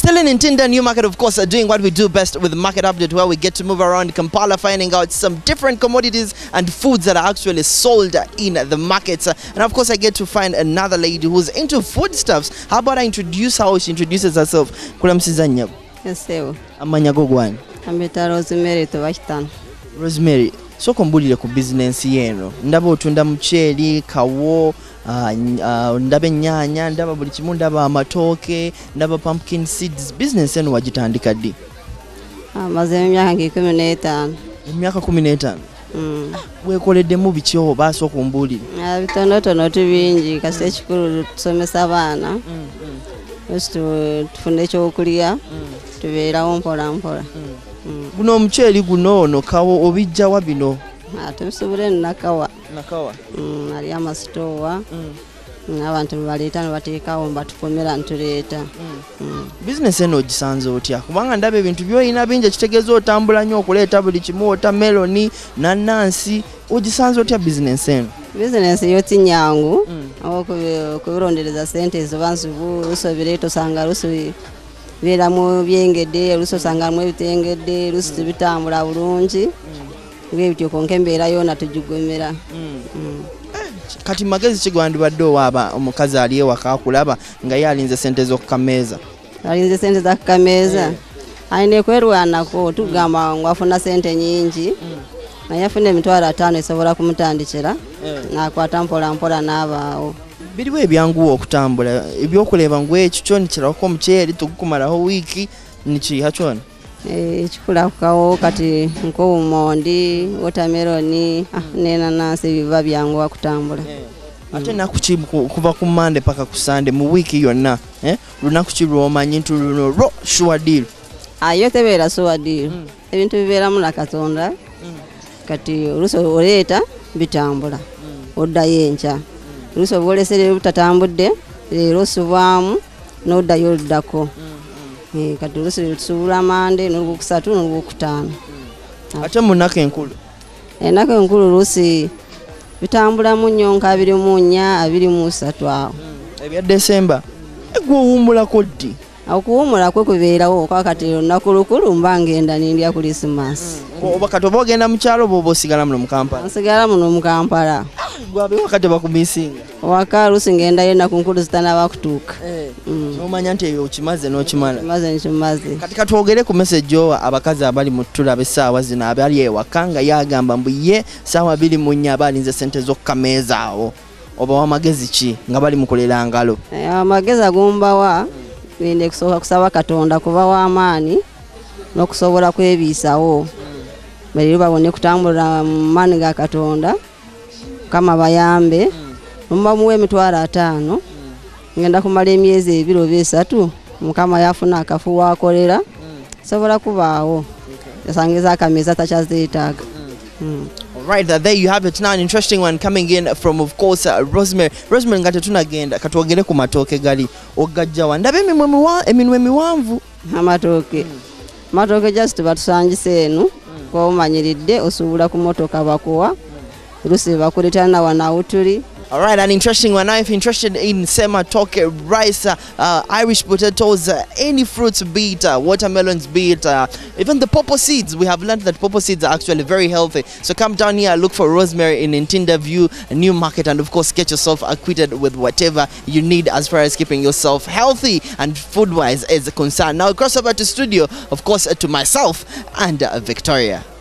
Still in Ntinda New Market, of course, doing what we do best with Market Update, where we get to move around Kampala, finding out some different commodities and foods that are actually sold in the markets. And of course, I get to find another lady who's into foodstuffs. How about I introduce how she introduces herself? Kulamsizanya. Yes, sir. Amanya gogwan. Ambeta Rosemary Tobashtan. Rosemary, so kumbulire ku business yeno. Ndaba otunda mcheli, kawo, ndaba nyanya, ndaba buli kimu, ndaba amatooke, ndaba pumpkin seeds. Business yeno wagitandika ddi? Maze emyaka 15. Emyaka 15. Wekoleddemu biki oba asooka ombulire? Bitonotono tubingi kasi ekikulu tusomesa abaana. Tufune ekyokulya tubeerawo mpola mpola. Guno omuceeri guno ono kawo obijjawa bino? Tubisubule nakawa. Nakawa? Ali amasitoowa. Abantu baleeta ne bateekawo mbatukomera ntuleeta. Business eno ogisanze otya? Kubanga ndaba ebintu by'olina bingi ekitegeeza otambula nnyo okuleeta buli kimu, watermelon, nanansi. Ogisanze otya business eno? Business yo tinyangu. Okubirondereza sente ezo lusobireeto osanga lusobi beeramu byengedde, oluusi osangamu ebitengedde, oluusi tubitambula bulungi. Bwebityo konka embeera yona tugigomera. Kati magezi ki gwandibadde owaaba omukazi ali ewaka akulaba nga ye alinze sente z'okukameeza? Alinze sente z'okukameeza? Ayina kwerwanako, tugamba ngwafuna sente nyingi. Naye afuna $5,000 esobola kumutandikira. Nakwata mpola mpola n'abaawo. Biriwo ebyanguwa okutambula, ebyokuleba ngu ekyo kyoni kirako omuceeri tugukumalaho wiiki nikiha kyona? Ekikula kukawo kati nk'obumondi, watermelon, n'enanansi biba byanguwa kutambula. Ate ennaku ki kuva ku Monday paka ku Sunday mu wiiki yonna? Lunaku ki lw'omanyi nti luno lwo sure deal? Yo tebeera sure deal. Ebintu bibeeramu na Katonda. Kati oluusi oleeta bitambula. Oddayo enkya. Oluusi oba olese leero butatambudde, leero osubwamu n'oddayo oluddako. Kati oluusi tusubula Monday n'olwokusatu n'olwokutaano. Ate mu nnaku enkulu? Ennaku enkulu oluusi bitambulamu nnyo nka 24, 23 awo. Ebya December gwe owummulako ddi? Okuwummula kwe kubeerawo kati olunaku lukulu mba ngenda n'endya Christmas. Oba kati oba ogenda mu kyalo oba osigala muno mu Kampala? Nsigala muno mu Kampala. Gwabe wakati bakumisinga? Waka luusi ngendayo ennaku nkulu zitanaba kutuuka. N'omanya nti ebyo okimaze n'okimala? Kimaze nkimaze. Kati katwogere ku message owa abakazi abali mu ttulaba essaawa zino abali ewaka nga yagamba mbu ye ssaawa 24 aba alinze sente z'okukameeza awo. Oba wamagezi ki nga bali mukolera ngalo? Amagezi agombawa ninde kusooka kusaba Katonda kuba w'amaani n'okusobola kwebiisawo. Bali babone kutambula mu maani ga Katonda kama bayambe. Mumba muwe $5,000 ngenda kumala emyezi 2 oba 3 Mukama yafuna akafuwa akolera sobola kubaawo yasangiza akameza tachazeetaga. Right, there you have it. Now an interesting one coming in from, of course, Rosemary. Rosemary ngate tunagenda katwogere ku matooke gali ogajjawa ndabe eminwe miwanvu amatooke. Matooke just batusangise eno ko manyiridde osubula ku motoka bakuwa lusi bakuletana na wanautuli. All right, an interesting one. Now, if you're interested in sematoke, rice, Irish potatoes, any fruits, be it watermelons, be it even the pawpaw seeds. We have learned that pawpaw seeds are actually very healthy. So come down here, look for Rosemary in Ntinda View, New Market, and of course, get yourself acquitted with whatever you need as far as keeping yourself healthy and food-wise is concerned. Now, cross over to studio, of course, to myself and Victoria.